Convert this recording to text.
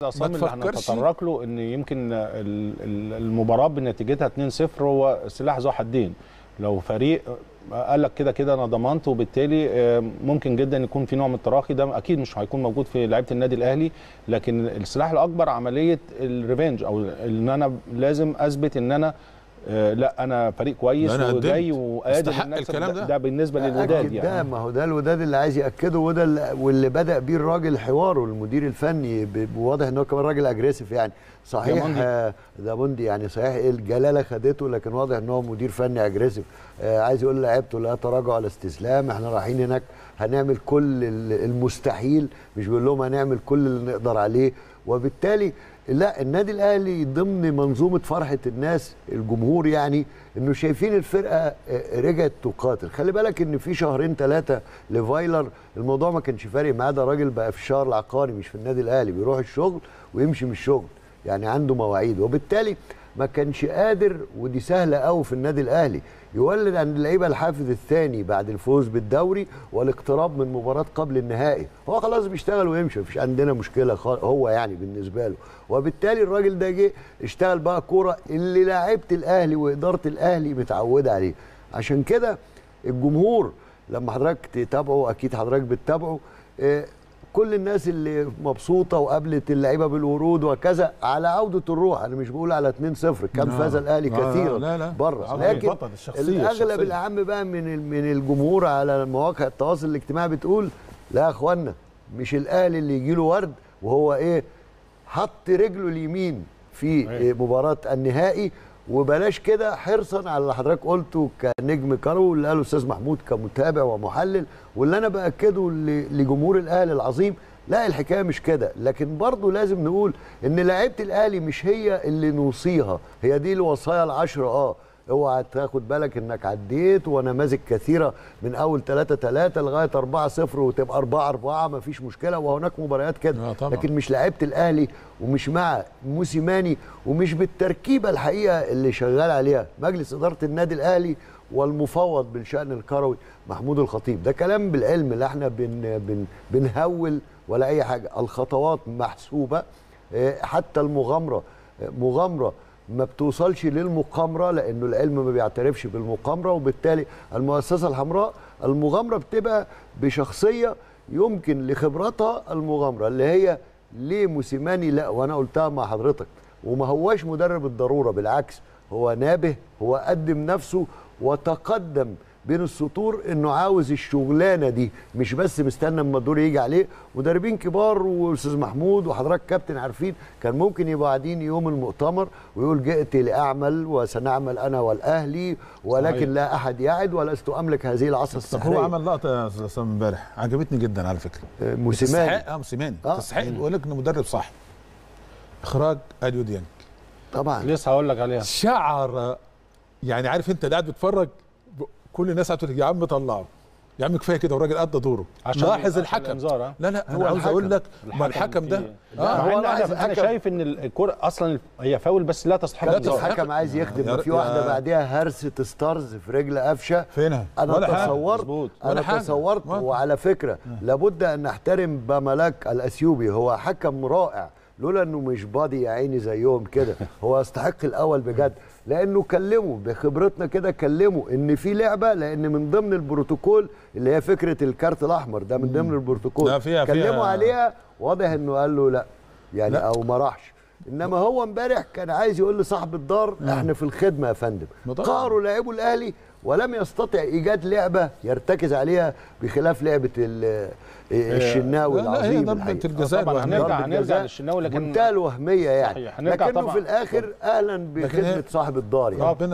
عصام اللي هنتطرق له ان يمكن المباراه بنتيجتها 2-0 هو سلاح ذو حدين. لو فريق قال لك كده كده انا ضمنت، وبالتالي ممكن جدا يكون في نوع من التراخي، ده اكيد مش هيكون موجود في لعيبه النادي الاهلي. لكن السلاح الاكبر عمليه الريفنج، او ان انا لازم اثبت ان انا لا انا فريق كويس وجاي وقادر ان الكلام ده بالنسبه للوداد يعني. ده ما هو ده الوداد اللي عايز ياكده، وده واللي بدا بيه الراجل حواره المدير الفني، واضح ان هو كمان راجل اجريسيف يعني. صحيح ده موندي يعني، صحيح الجلاله خدته، لكن واضح ان هو مدير فني اجريسيف. عايز يقول لعيبته لا تراجع ولا استسلام، احنا رايحين هناك هنعمل كل المستحيل، مش بيقول لهم هنعمل كل اللي نقدر عليه. وبالتالي لا، النادي الاهلي ضمن منظومه فرحه الناس الجمهور يعني، انه شايفين الفرقه رجعت تقاتل. خلي بالك ان في شهرين ثلاثه لفايلر الموضوع ما كانش فارق معاه، ده راجل بقى في الشهر العقاري مش في النادي الاهلي، بيروح الشغل ويمشي من الشغل، يعني عنده مواعيد. وبالتالي ما كانش قادر، ودي سهله قوي في النادي الاهلي، يولد عند اللعيبه الحافز الثاني بعد الفوز بالدوري والاقتراب من مباراه قبل النهائي. هو خلاص بيشتغل ويمشي، مفيش عندنا مشكله هو يعني بالنسبه له. وبالتالي الراجل ده جه اشتغل بقى كوره اللي لاعيبه الاهلي واداره الاهلي متعوده عليه. عشان كده الجمهور لما حضرتك تتابعه، اكيد حضرتك بتتابعه، كل الناس اللي مبسوطه وقابلت اللعيبه بالورود وكذا على عوده الروح. انا مش بقول على 2-0 كان فاز الاهلي كثيرا بره، لكن الاغلب الاعم بقى من الجمهور على مواقع التواصل الاجتماعي بتقول لا يا اخوانا، مش الاهلي اللي يجي له ورد وهو ايه حط رجله اليمين في مباراه النهائي. وبلاش كده حرصا على اللي حضرتك قلته كنجم كارو، واللي قاله الاستاذ محمود كمتابع ومحلل، واللي انا باكده لجمهور الاهلي العظيم. لا، الحكايه مش كده، لكن برضه لازم نقول ان لعيبه الاهلي مش هي اللي نوصيها، هي دي الوصايا العشره. اوعى تاخد بالك انك عديت ونماذج كثيره من اول 3-3 لغايه 4-0 وتبقى 4-4 مفيش مشكله، وهناك مباريات كده. لكن مش لعيبه الاهلي، ومش مع موسيماني، ومش بالتركيبه الحقيقه اللي شغال عليها مجلس اداره النادي الاهلي والمفوض بالشان الكروي محمود الخطيب. ده كلام بالعلم، لا احنا بنهول ولا اي حاجه. الخطوات محسوبه، حتى المغامره ما بتوصلش للمقامره، لانه العلم ما بيعترفش بالمقامره. وبالتالي المؤسسه الحمراء المغامره بتبقى بشخصيه يمكن لخبرتها المغامره، اللي هي ليه موسيماني لا، وانا قلتها مع حضرتك، وما هواش مدرب الضروره، بالعكس هو نابه، هو قدم نفسه وتقدم بين السطور انه عاوز الشغلانه دي، مش بس مستنى اما الدور يجي عليه. مدربين كبار واستاذ محمود وحضرتك كابتن عارفين، كان ممكن يبقوا قاعدين يوم المؤتمر ويقول جئت لاعمل وسنعمل انا والاهلي، ولكن صحيح. لا احد يعد ولست املك هذه العصا السحريه. هو عمل لقطه يا استاذ عصام امبارح عجبتني جدا على فكره. موسيماني موسيماني تستحق يقول لك انه مدرب صح. اخراج اليو ديانج طبعا لسه هقول لك عليها. شعر يعني، عارف انت اللي قاعد بتتفرج كل الناس هتقول يا عم طلعه، يا عم كفايه كده، والراجل قضى دوره. لاحظ الحكم. لا انا عاوز اقول لك ما الحكم ده هو انا شايف ان الكوره اصلا هي فاول بس لا تستحق انذار. الحكم عايز يخدم، في واحده بعديها هرسه ستارز في رجل قفشه فينها. انا تصورت وعلى فكره لابد ان نحترم بملاك الاثيوبي، هو حكم رائع، لولا انه مش بادي يا عيني زيهم كده، هو يستحق الاول بجد، لانه كلموا بخبرتنا كده، كلموا ان في لعبه، لان من ضمن البروتوكول اللي هي فكره الكارت الاحمر ده من ضمن البروتوكول، كلموا عليها، واضح انه قال له لا يعني لا. او ما راحش. انما هو امبارح كان عايز يقول لصاحب الدار احنا في الخدمه يا فندم. قهروا لاعبوا الاهلي ولم يستطع ايجاد لعبه يرتكز عليها بخلاف لعبه الشناوي العظيم. طبعا هنرجع للشناوي، لكن منتهى الوهميه يعني، لكنه في الاخر اهلا بخدمه صاحب الدار يعني.